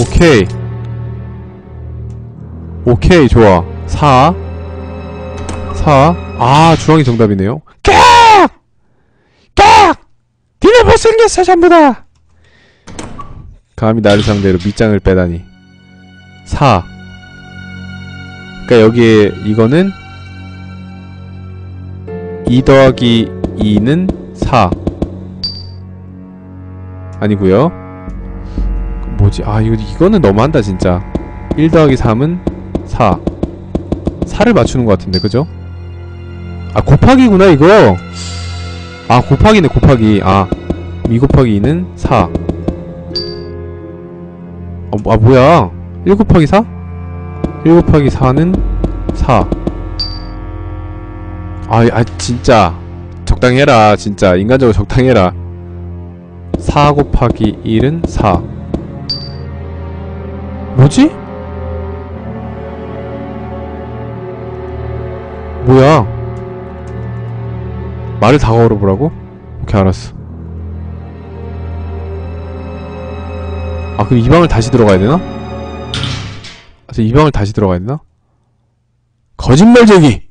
오케이. 오케이, 좋아. 4. 아, 주황이 정답이네요. 깍! 깍! 니네 못생겼어, 전부 다! 감히 나를 상대로 밑장을 빼다니. 4. 그니까 여기에, 이거는 2 더하기 2는 4. 아니구요. 뭐지? 아, 이거는 너무한다, 진짜. 1 더하기 3은 4. 4를 맞추는 것 같은데, 그죠? 아, 곱하기구나, 이거! 아, 곱하기네, 곱하기. 아, 2 곱하기 2는 4. 아, 뭐야. 1 곱하기 4? 1 곱하기 4는 4. 진짜. 적당히 해라, 진짜. 인간적으로 적당히 해라. 4 곱하기 1은 4. 뭐지? 뭐야? 말을 다 걸어보라고? 오케이, 알았어. 아, 그럼 이 방을 다시 들어가야 되나? 이 방을 다시 들어가야 되나? 거짓말쟁이!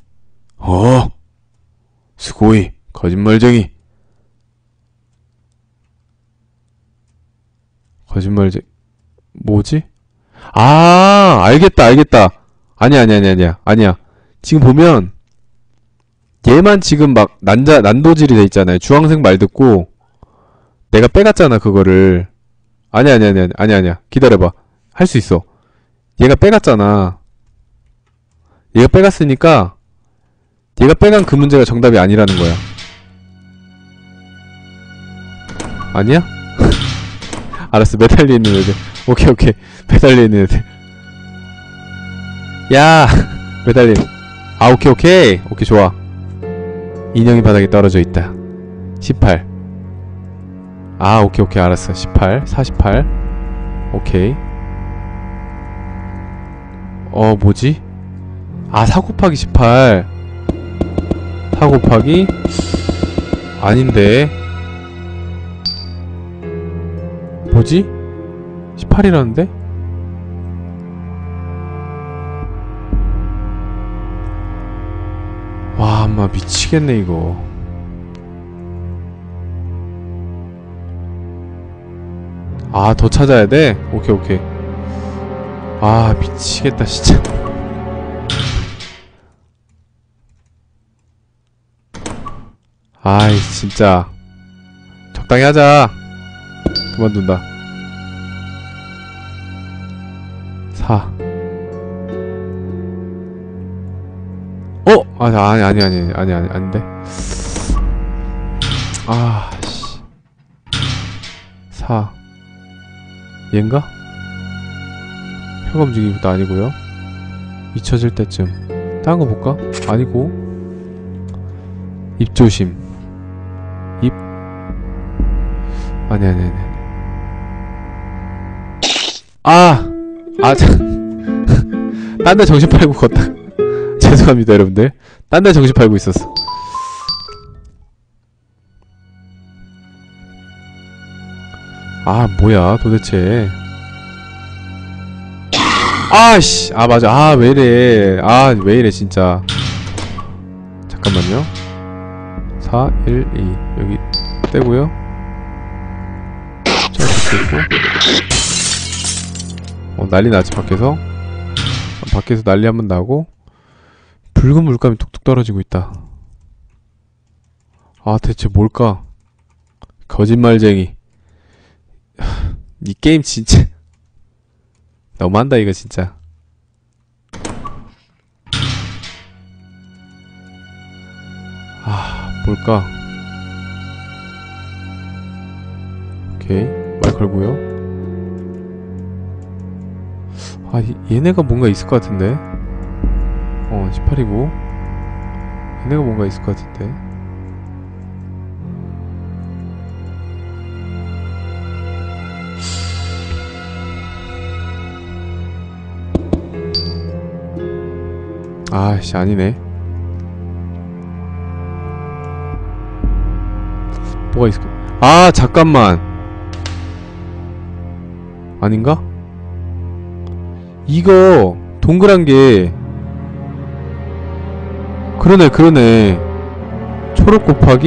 스고이, 거짓말쟁이. 뭐지? 아, 알겠다. 아니야. 지금 보면, 얘만 지금 막, 난도질이 돼 있잖아요. 주황색 말 듣고, 내가 빼갔잖아, 그거를. 아니야. 기다려봐. 할 수 있어. 얘가 빼갔잖아. 얘가 빼갔으니까, 얘가 빼간 그 문제가 정답이 아니라는 거야. 아니야? 알았어, 매달려 있는 애들. 오케이. 매달려 있는 애들. 야! 매달림. 아, 오케이, 좋아. 인형이 바닥에 떨어져 있다. 18. 아, 오케이, 알았어. 18. 48. 오케이. 뭐지? 아, 4 곱하기 18. 4 곱하기 아닌데. 뭐지? 18이라는데? 와, 엄마 미치겠네 이거. 아, 더 찾아야 돼? 오케이. 아, 미치겠다 진짜. 아이, 진짜 적당히 하자. 그만둔다. 4. 아닌데. 아, 씨. 4. 얘인가? 혀가 움직이는 것도 아니고요. 잊혀질 때쯤. 다른 거 볼까? 아니고. 입조심. 입. 아니. 딴 데 정신 팔고 걷다. 죄송합니다, 여러분들. 딴 데 정신 팔고 있었어. 아, 뭐야, 도대체. 아씨! 아, 맞아. 아, 왜이래. 아, 왜이래, 진짜. 잠깐만요. 4, 1, 2. 여기 떼고요. 난리 나지, 밖에서. 밖에서 난리 한번 나고. 붉은 물감이 뚝뚝 떨어지고 있다. 아, 대체 뭘까? 거짓말쟁이. 이 게임 진짜 너무한다 이거 진짜. 아, 뭘까? 오케이, 말 걸고요. 아, 얘네가 뭔가 있을 것 같은데. 18이고 얘네가 뭔가 있을 것 같은데. 아씨, 아니네. 뭐가 있을까? 아, 잠깐만. 아닌가? 이거 동그란 게 그러네 그러네. 초록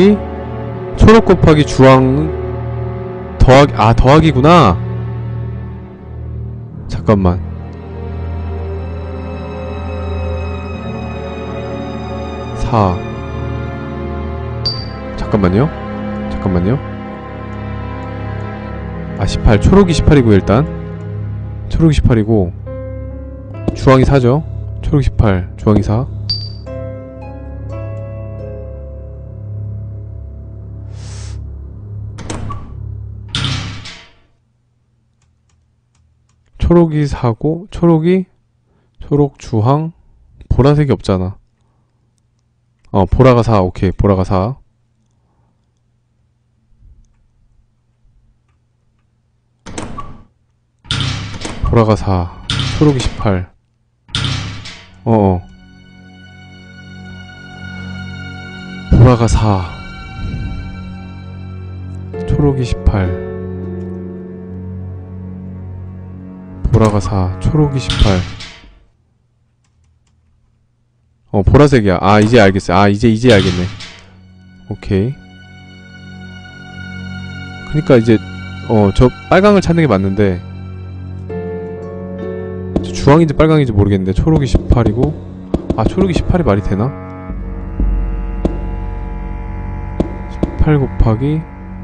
곱하기 주황 더하기 더하기구나. 잠깐만. 잠깐만요. 18. 초록이 18이고 일단 초록이 18이고 주황이 4죠. 초록이 18 주황이 4. 초록이 4고 초록 주황 보라색이 없잖아. 보라가 4. 오케이 보라가 4. 보라가 4 초록이 18. 보라가 4 초록이 18. 보라가 4 초록이 18. 보라색이야. 이제 알겠어요. 이제 알겠네. 오케이. 그니까 이제 저 빨강을 찾는 게 맞는데 주황인지 빨강인지 모르겠는데 초록이 18이고 초록이 18이 말이 되나? 18 곱하기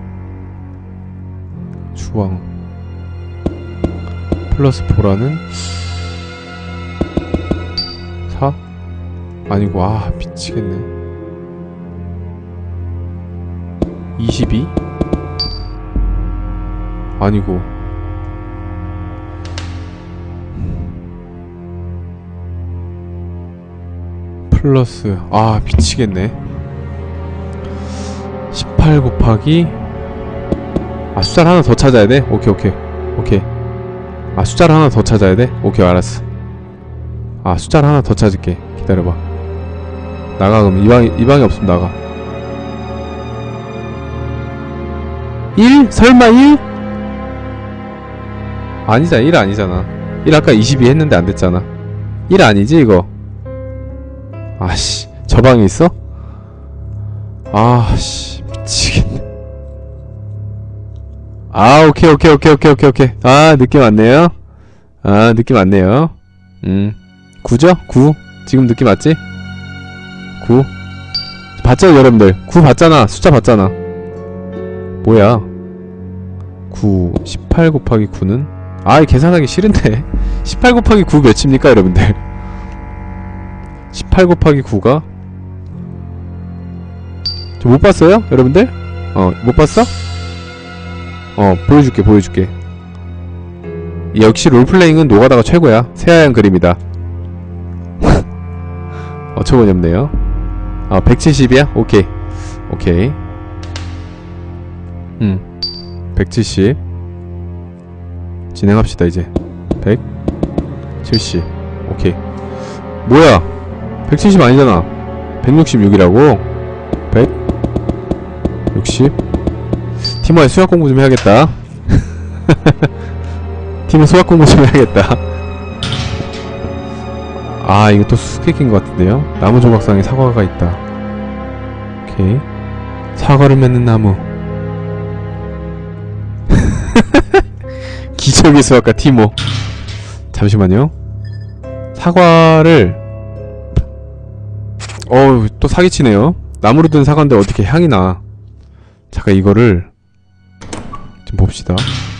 주황 플러스 보라는 4? 아니고 미치겠네. 22? 아니고 플러스 미치겠네. 18 곱하기 숫자를 하나 더 찾아야 돼? 오케이 숫자를 하나 더 찾아야 돼? 오케이 알았어. 숫자를 하나 더 찾을게. 기다려봐. 나가. 그럼 이 방에 없으면 나가. 1? 설마 1? 아니잖아. 1 아니잖아. 1 아까 22 했는데 안 됐잖아. 1 아니지 이거? 저 방에 있어? 미치겠네. 오케이. 느낌 왔네요. 느낌 왔네요. 9죠? 9. 지금 느낌 왔지? 9. 봤죠, 여러분들? 9 봤잖아. 숫자 봤잖아. 뭐야? 9. 18 곱하기 9는? 계산하기 싫은데. 18 곱하기 9 몇입니까, 여러분들? 18 곱하기 9가? 저 못 봤어요? 여러분들? 못 봤어? 보여줄게. 역시 롤플레잉은 노가다가 최고야. 새하얀 그림이다. 어처구니 없네요. 170이야? 오케이. 170 진행합시다. 이제 170. 오케이. 뭐야 170 아니잖아. 166이라고? 160. 티모야 수학 공부 좀 해야겠다. 티모 수학 공부 좀 해야겠다. 이거 또 수수께끼인 것 같은데요? 나무 조각상에 사과가 있다. 오케이. 사과를 맺는 나무. 기적의 수학가 티모. 잠시만요. 사과를 또 사기치네요. 나무로 든 사과인데 어떻게 향이 나. 잠깐 이거를 좀 봅시다.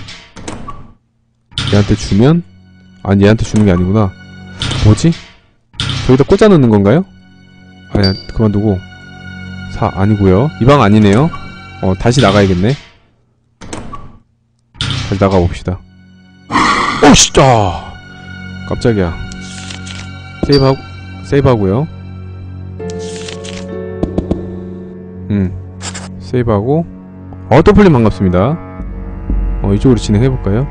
얘한테 주면? 얘한테 주는 게 아니구나. 뭐지? 저기다 꽂아 넣는 건가요? 아니야, 그만두고. 아니고요. 이 방 아니네요. 다시 나가야겠네. 다시 나가봅시다. 진짜 깜짝이야. 세이브하고요. 세이브하고. 또 풀림 반갑습니다. 이쪽으로 진행해볼까요?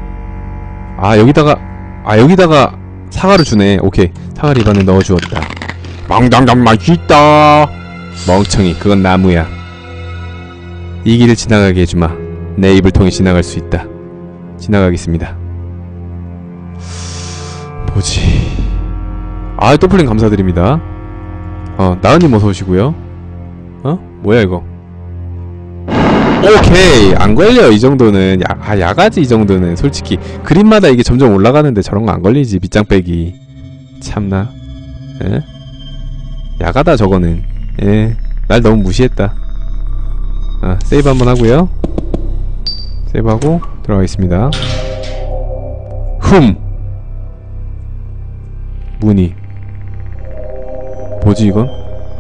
여기다가 사과를 주네. 오케이. 사과를 입안에 넣어주었다. 망당당 맛있다. 멍청이, 그건 나무야. 이 길을 지나가게 해주마. 내 입을 통해 지나갈 수 있다. 지나가겠습니다. 뭐지? 아, 또플링 감사드립니다. 나은님 어서오시고요. 뭐야 이거. 오케이, 안 걸려. 이 정도는 야가지. 이 정도는 솔직히 그림마다 이게 점점 올라가는데 저런 거 안 걸리지. 밑장 빼기 참나. 에? 야가다 저거는. 날 너무 무시했다. 세이브 한번 하고요. 세이브하고 들어가겠습니다. 문이 뭐지 이건?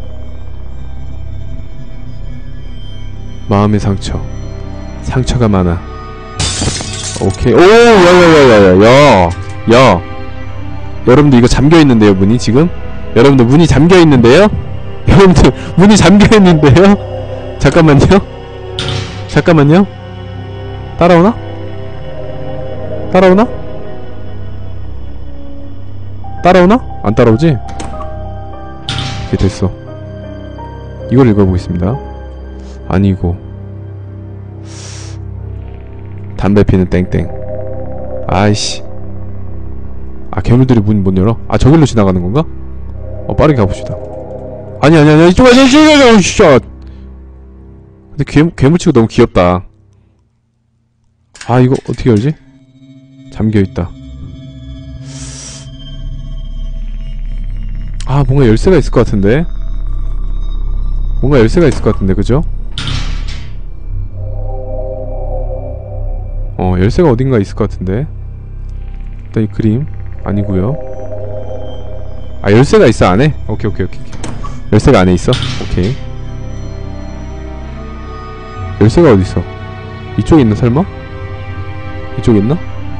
마음의 상처가 많아. 오케이. 오, 야, 여러분들 이거 잠겨있는데요, 문이 지금? 여러분들 문이 잠겨있는데요? 여러분들 문이 잠겨있는데요? 잠깐만요. 따라오나? 안 따라오지? 오케이, 됐어. 이걸 읽어보겠습니다. 아니고 담배 피는 땡땡. 아이씨. 괴물들이 문 못 열어? 저길로 지나가는 건가? 빠르게 가봅시다. 아니 이쪽 근데 괴물치고 너무 귀엽다. 이거 어떻게 열지? 잠겨있다. 뭔가 열쇠가 있을 것 같은데? 그죠? 열쇠가 어딘가 있을 것 같은데? 일단 이 그림 아니고요. 열쇠가 있어 안에? 오케이. 열쇠가 안에 있어? 오케이. 열쇠가 어디 있어? 이쪽에 있나 설마? 이쪽에 있나?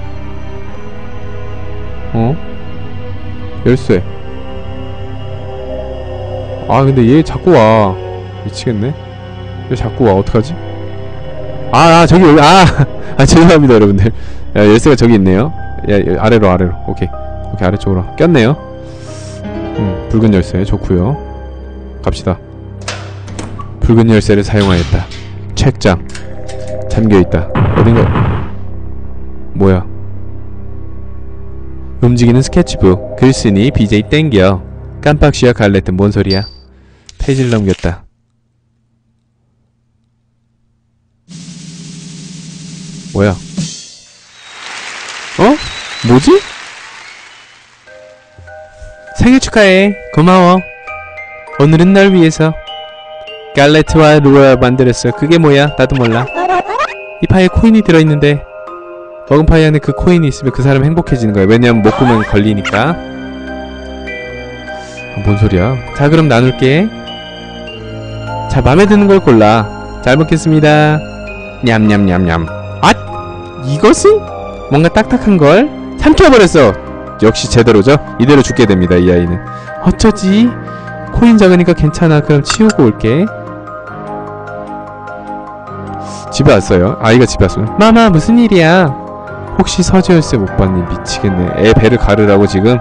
열쇠. 근데 얘 자꾸 와. 미치겠네. 얘 자꾸 와. 어떡하지? 저기 여기. 죄송합니다 여러분들. 열쇠가 저기 있네요. 아래로. 오케이 아래쪽으로 꼈네요. 붉은 열쇠 좋구요. 갑시다. 붉은 열쇠를 사용하였다. 책장 잠겨있다. 어딘가. 뭐야. 움직이는 스케치북. 글 쓰니 BJ 땡겨. 깜빡시야 갈래트. 뭔 소리야. 페이지를 넘겼다. 뭐야? 뭐지? 생일 축하해. 고마워. 오늘은 날 위해서 갈레트와 루어 만들었어. 그게 뭐야? 나도 몰라. 이 파이에 코인이 들어있는데 먹은 파이 안에 그 코인이 있으면 그 사람 행복해지는 거야. 왜냐면 못 보면 걸리니까. 뭔 소리야? 자, 그럼 나눌게. 자, 맘에 드는 걸 골라. 잘 먹겠습니다. 냠냠냠냠. 이것은? 뭔가 딱딱한 걸 삼켜버렸어. 역시 제대로죠? 이대로 죽게 됩니다, 이 아이는. 어쩌지? 코인 작으니까 괜찮아. 그럼 치우고 올게. 집에 왔어요. 아이가 집에 왔어요. 마마, 무슨 일이야? 혹시 서재 열쇠 못 봤니? 미치겠네. 애 배를 가르라고 지금?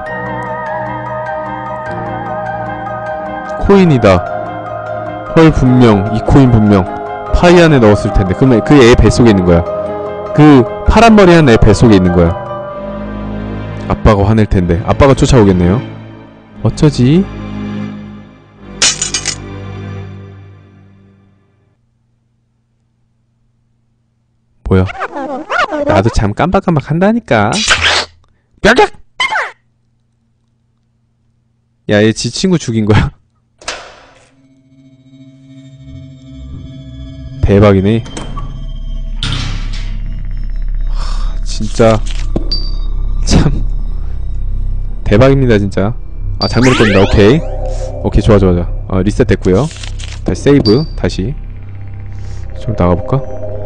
코인이다. 헐, 분명 이 코인 분명 파이 안에 넣었을 텐데. 그러면 그 애 뱃속에 있는 거야. 그 파란 머리 한 애 뱃속에 있는 거야. 아빠가 화낼 텐데. 아빠가 쫓아오겠네요. 어쩌지? 뭐야? 나도 참 깜박깜박 한다니까. 뼈격! 야, 얘 지 친구 죽인 거야. 대박이네. 진짜 참 대박입니다 진짜. 장면을 껐는다. 오케이 좋아. 리셋 됐고요. 다시 세이브. 다시 좀 나가볼까?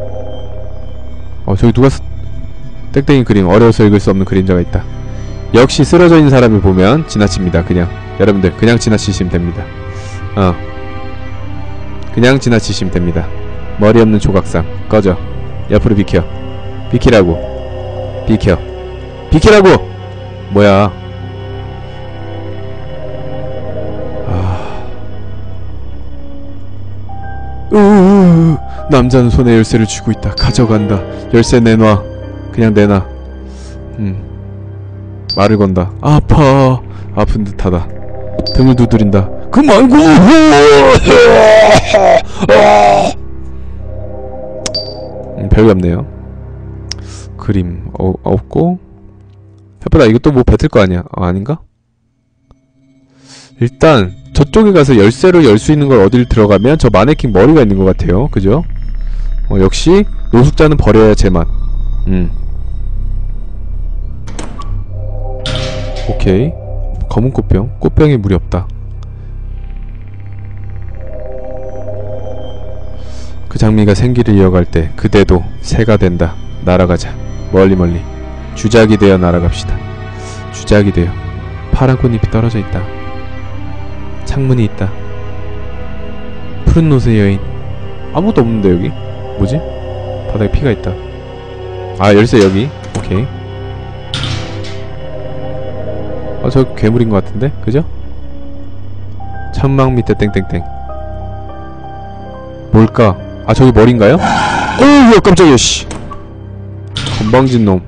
저기 누가 땡땡이 그림. 어려워서 읽을 수 없는 그림자가 있다. 역시 쓰러져 있는 사람을 보면 지나칩니다. 그냥 여러분들 그냥 지나치시면 됩니다. 그냥 지나치시면 됩니다. 머리 없는 조각상 꺼져. 옆으로 비켜. 비키라고. 비키라고! 뭐야. 남자는 손에 열쇠를 쥐고 있다. 가져간다. 열쇠 내놔. 그냥 내놔. 말을 건다. 아파. 아픈 듯하다. 등을 두드린다. 그만고. 별게 없네요. 그림 없고. 해보다 이것도 뭐 뱉을 거 아니야. 아닌가? 일단 저쪽에 가서 열쇠로 열 수 있는 걸 어딜 들어가면 저 마네킹 머리가 있는 것 같아요. 그죠? 역시 노숙자는 버려야 제맛. 오케이. 검은 꽃병. 꽃병에 물이 없다. 그 장미가 생기를 이어갈 때 그대도 새가 된다. 날아가자. 멀리 멀리. 주작이 되어 날아갑시다. 주작이 되어. 파란 꽃잎이 떨어져 있다. 창문이 있다. 푸른 옷의 여인. 아무것도 없는데 여기? 뭐지? 바닥에 피가 있다. 아, 열쇠 여기. 오케이. 저 괴물인 것 같은데? 그죠? 천막 밑에 땡땡땡. 뭘까? 아, 저기 머리인가요? 오우, 깜짝이야, 씨. 건방진 놈.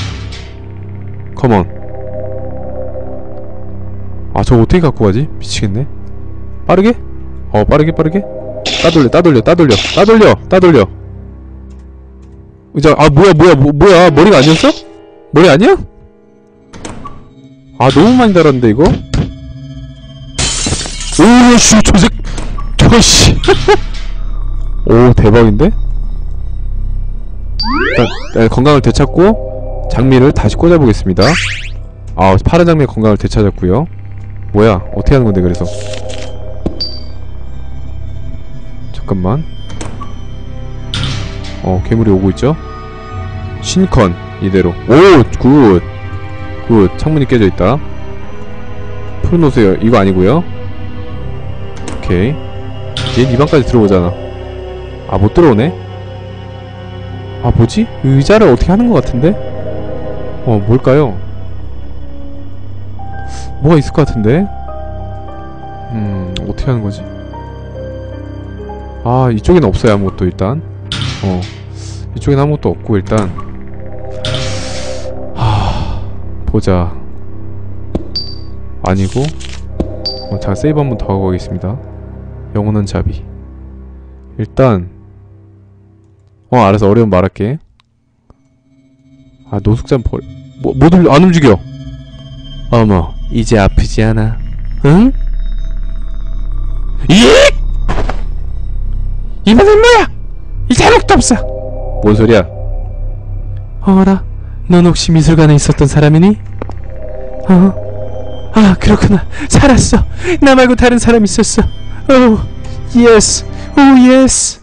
컴온. 아, 저거 어떻게 갖고 가지? 미치겠네. 빠르게? 빠르게. 따돌려. 의자, 뭐야. 머리가 아니었어? 머리 아니야? 아, 너무 많이 달았는데, 이거? 오씨, 저씨. 오, 대박인데? 일단, 건강을 되찾고, 장미를 다시 꽂아보겠습니다. 아, 파란 장미의 건강을 되찾았고요. 뭐야, 어떻게 하는 건데, 그래서. 잠깐만. 괴물이 오고 있죠? 신컨, 이대로. 오, 굿. 창문이 깨져 있다. 푸른 옷에 이거 아니고요. 오케이. 얘 이 방까지 들어오잖아. 아, 못 들어오네. 아, 뭐지? 의자를 어떻게 하는 것 같은데? 뭘까요? 뭐가 있을 것 같은데? 어떻게 하는 거지? 아, 이쪽에는 없어요, 아무것도 일단. 이쪽에는 아무것도 없고 일단. 보자. 아니고. 자, 세이브 한번 더 하고 가겠습니다. 영원한 자비. 일단 알았어. 어려운 말할게. 아, 노숙자는 안 움직여. 어머, 이제 아프지 않아. 응? 이번엔 뭐야? 이제 아무것도 없어. 뭔 소리야? 어라? 넌 혹시 미술관에 있었던 사람이니? 아, 그렇구나. 살았어. 나 말고 다른 사람 있었어. 예스. 오, 예스.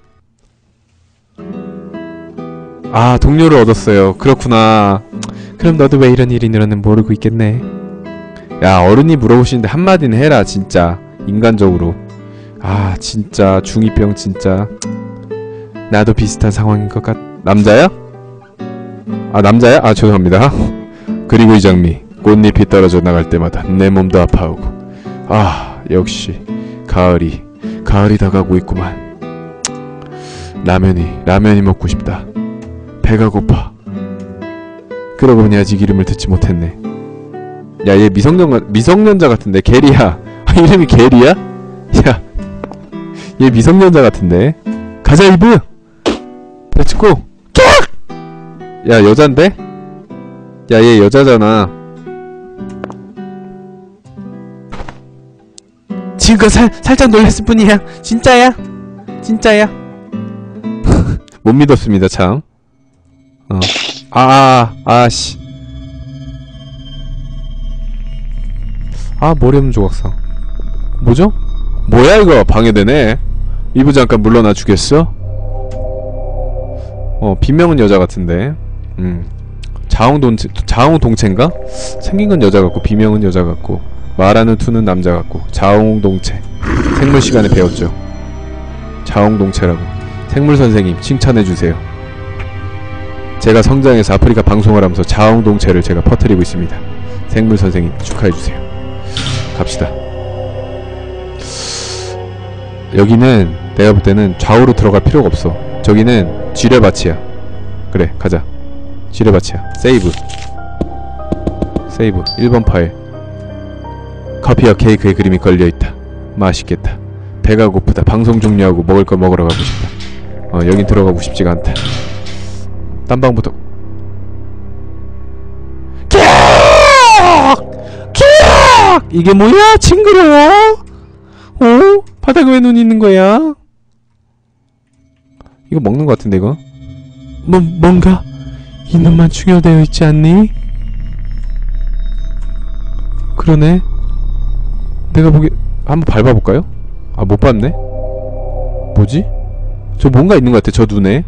아, 동료를 얻었어요. 그렇구나. 그럼 너도 왜 이런 일이 늘었는지 모르고 있겠네. 야, 어른이 물어보시는데 한마디는 해라, 진짜. 인간적으로. 아, 진짜 중2병 진짜. 나도 비슷한 상황인 것 남자야? 아, 남자야? 아, 죄송합니다. 그리고 이 장미, 꽃잎이 떨어져 나갈 때마다 내 몸도 아파오고. 아, 역시 가을이 다가오고 있구만. 라면이 먹고 싶다. 배가 고파. 그러고 보니 아직 이름을 듣지 못했네. 야, 얘 미성년자 같은데. 게리야. 이름이 게리야? 야, 얘 미성년자 같은데. 가자, 이브. 렛츠고. 야, 여잔데? 야, 얘 여자잖아. 지금 살짝 놀랐을 뿐이야. 진짜야. 못 믿었습니다, 참. 씨. 아, 머리 없는 조각상. 뭐죠? 뭐야, 이거? 방해되네. 이브 잠깐 물러나 주겠어? 비명은 여자 같은데. 자웅동체인가? 생긴 건 여자 같고 비명은 여자 같고 말하는 투는 남자 같고. 자웅동체. 생물 시간에 배웠죠. 자웅동체라고. 생물 선생님 칭찬해주세요. 제가 성장해서 아프리카 방송을 하면서 자웅동체를 제가 퍼뜨리고 있습니다. 생물 선생님 축하해주세요. 갑시다. 여기는 내가 볼 때는 좌우로 들어갈 필요가 없어. 저기는 지뢰밭이야. 그래, 가자. 지뢰밭이야. 세이브. 세이브 1번 파일. 커피와 케이크의 그림이 걸려있다. 맛있겠다. 배가 고프다. 방송 종료하고 먹을 걸 먹으러 가고 싶다. 여긴 들어가고 싶지가 않다. 딴 방부터. 이게 뭐야? 징그러워? 바닥에 왜 눈이 있는 거야? 이거 먹는 거 같은데 이거? 뭔가 이놈만 충혈되어 있지 않니? 그러네. 내가 보기 한번 밟아볼까요? 아, 못 봤네? 뭐지? 저 뭔가 있는 것 같아, 저 눈에.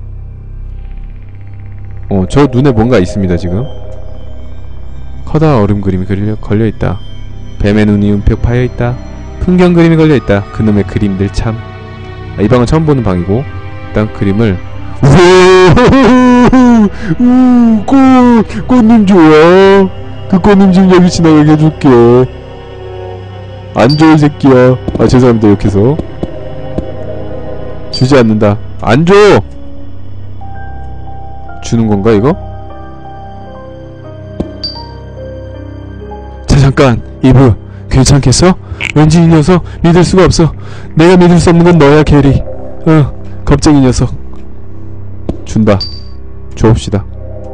저 눈에 뭔가 있습니다, 지금. 커다란 얼음 그림이 걸려있다. 뱀의 눈이 움푹 파여있다. 풍경 그림이 걸려있다. 그놈의 그림들 참. 이 방은 처음 보는 방이고, 일단 그림을. 꽃님 좋아. 그 꽃님 지금 여기 지나가게 해줄게. 안 줘, 이 새끼야. 아, 죄송합니다, 욕해서. 주지 않는다. 안 줘! 주는 건가, 이거? 자, 잠깐. 이브, 괜찮겠어? 왠지 이 녀석 믿을 수가 없어. 내가 믿을 수 없는 건 너야, 게리. 겁쟁이 녀석. 준다. 줘봅시다.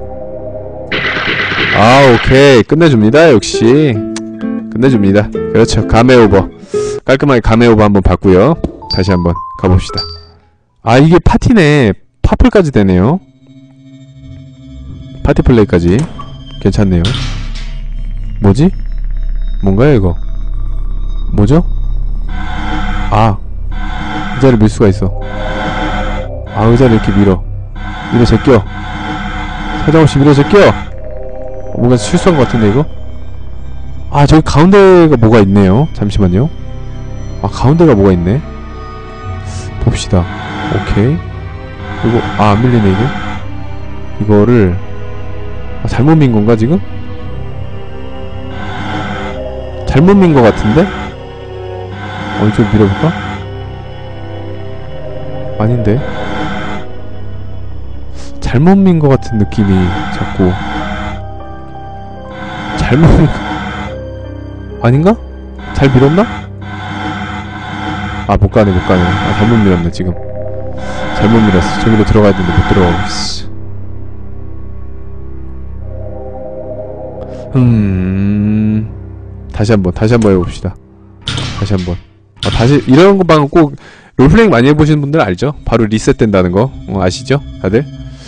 아, 오케이. 끝내줍니다, 역시. 끝내줍니다. 그렇죠. 가메오버. 깔끔하게 가메오버 한번 봤고요. 다시 한번 가봅시다. 아, 이게 파티네. 파플까지 되네요. 파티 플레이까지. 괜찮네요. 뭐지? 뭔가요, 이거? 뭐죠? 아, 의자를 밀 수가 있어. 아, 의자를 이렇게 밀어 제껴. 사정없이 밀어 제껴. 뭔가 실수한 것 같은데, 이거? 아, 저기 가운데가 뭐가 있네요. 잠시만요. 아, 가운데가 뭐가 있네. 봅시다. 오케이. 그리고 안 밀리네, 이게. 이거를 잘못 민 건가, 지금? 잘못 민 것 같은데? 이쪽 밀어볼까? 아닌데. 잘못 민 것 같은 느낌이 자꾸. 잘못 민 아닌가? 잘 밀었나? 아, 못 가네. 아, 잘못 밀었네, 지금. 잘못 밀었어. 저기로 들어가야 되는데 못 들어가고, 씨. 다시 한번 해봅시다. 다시 한번. 이런 거 방금 꼭 롤플레잉 많이 해보시는 분들 알죠? 바로 리셋 된다는 거. 아시죠? 다들?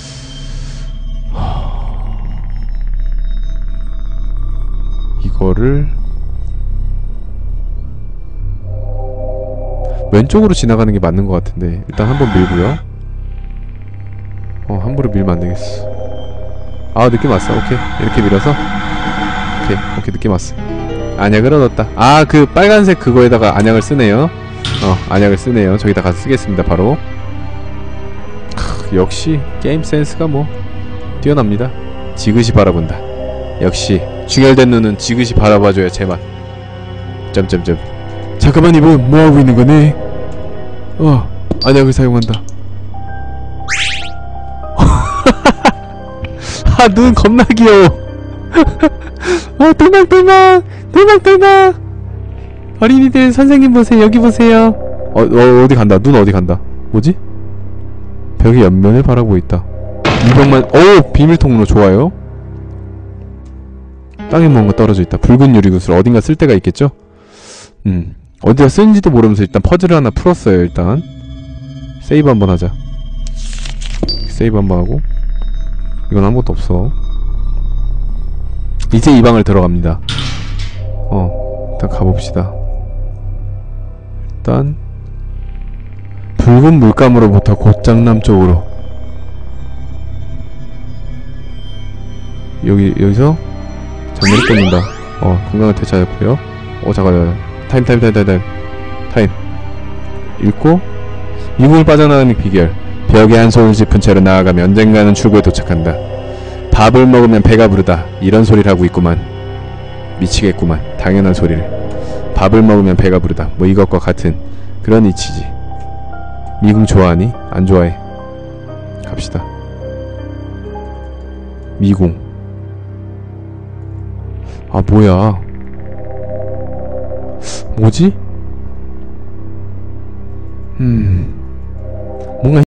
이거를 왼쪽으로 지나가는 게 맞는 것 같은데 일단 한번 밀고요. 함부로 밀면 안 되겠어. 아, 느낌 왔어. 오케이. 이렇게 밀어서. 오케이. 느낌 왔어. 안약을 얻었다. 아, 그 빨간색 그거에다가 안약을 쓰네요. 안약을 쓰네요. 저기다 가서 쓰겠습니다, 바로. 역시 게임 센스가 뭐 뛰어납니다. 지그시 바라본다. 역시 중열된 눈은 지그시 바라봐줘야 제맛. 점점점. 잠깐만, 이분 뭐하고 있는 거니? 안약을 사용한다. 아, 눈 겁나 귀여워. 도망. 어린이들, 선생님 보세요. 여기 보세요. 어디 간다. 눈 어디 간다. 뭐지? 벽의 옆면을 바라보고 있다. 이벽만. 비밀통로 좋아요. 땅에 뭔가 떨어져 있다. 붉은 유리구슬. 어딘가 쓸 데가 있겠죠? 어디다 쓰는지도 모르면서 일단 퍼즐을 하나 풀었어요. 일단 세이브 한번 하자. 세이브 한번 하고. 이건 아무것도 없어. 이제 이 방을 들어갑니다. 일단 가봅시다. 일단 붉은 물감으로부터 곧장남 쪽으로. 여기서 장면을 끊는다. 건강을 되찾았고요. 잠깐만. 타임. 읽고 미궁을 빠져나가는 비결. 벽에 한 손을 짚은 채로 나아가면 언젠가는 출구에 도착한다. 밥을 먹으면 배가 부르다. 이런 소리를 하고 있구만. 미치겠구만. 당연한 소리를. 밥을 먹으면 배가 부르다. 뭐 이것과 같은 그런 이치지. 미궁 좋아하니? 안 좋아해. 갑시다. 미궁. 아 뭐야, 뭐지? 뭔가